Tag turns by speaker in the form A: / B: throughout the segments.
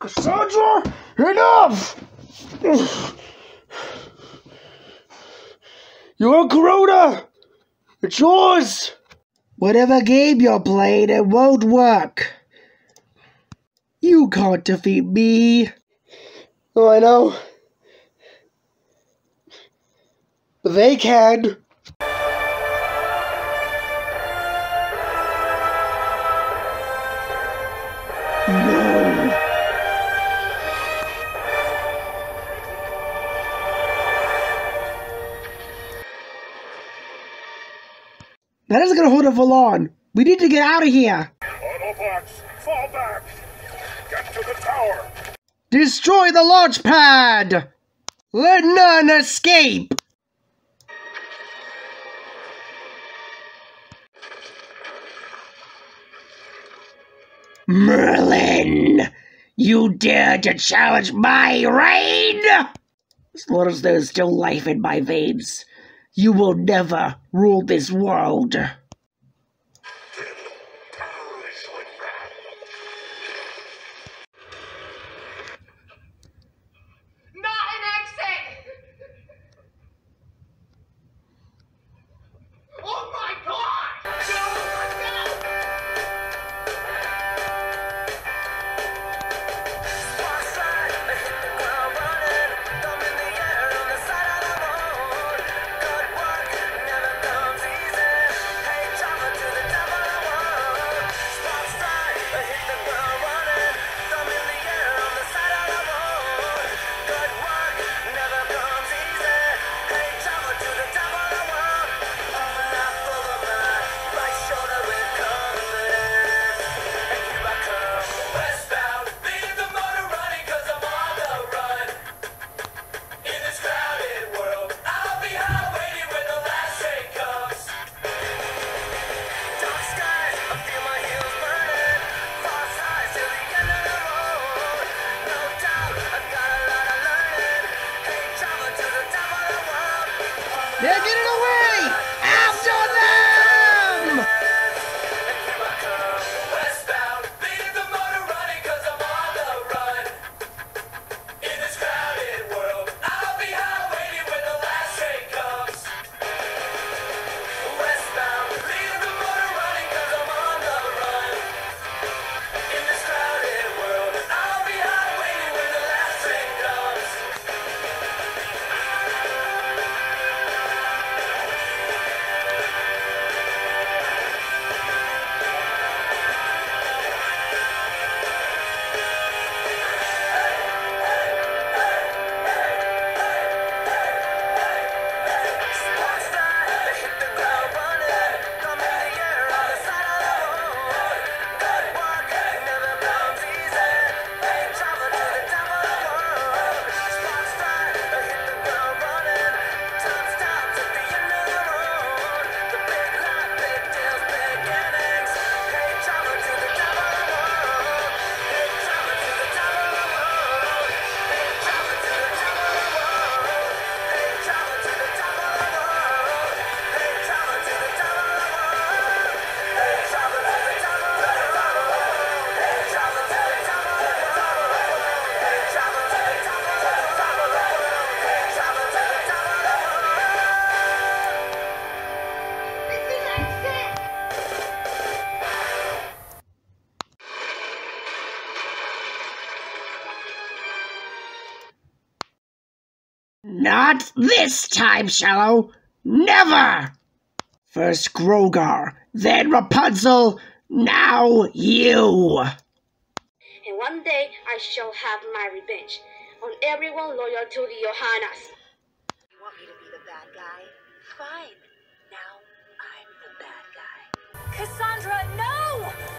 A: Cassandra, enough! Your Corona! It's yours! Whatever game you're playing, it won't work. You can't defeat me. Oh, I know. But they can. No. That isn't gonna hold it for long. We need to get out of here.
B: Autobots, fall back! Get to the tower!
A: Destroy the launch pad! Let none escape! Merlin! You dare to challenge my reign? As long as there's still life in my veins, you will never rule this world.
C: Not an exit! Oh my god!
A: They're getting away! After them!
C: Westbound, leave the motor running 'cause I'm on the run. In this crowded world, I'll be out waiting when the last train comes. Westbound, leave the motor running 'cause I'm on the run. In this crowded world, I'll be out waiting when the last train comes.
A: Not this time, Shallow. Never! First Grogar, then Rapunzel, now you!
D: And one day I shall have my revenge on everyone loyal to the Ohanas.
E: You want me to be the bad guy? Fine. Now I'm the bad guy.
C: Cassandra, no!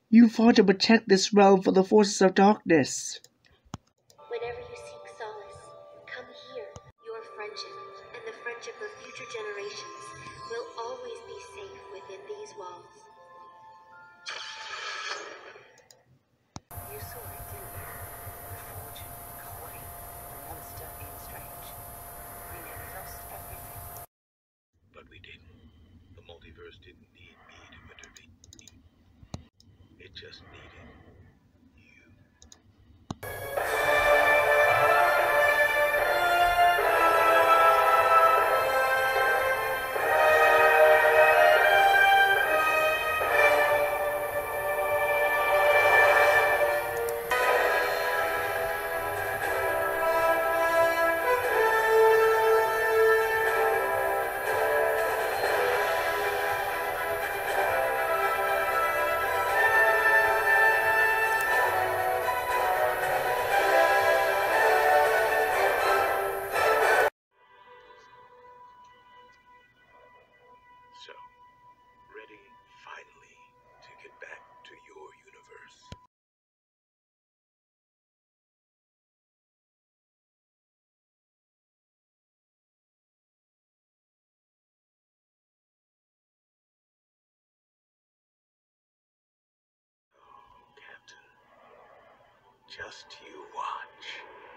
A: You fought to protect this realm from the forces of darkness.
E: Whenever you seek solace, come here. Your friendship and the friendship of future generations will always be safe within these walls.
F: You saw it, didn't you? The fortune, coin, the monster being strange. We nearly lost everything.
B: But we didn't. The multiverse didn't need me to intervene. It just needed you. So, ready finally to get back to your universe. Oh, Captain, just you watch.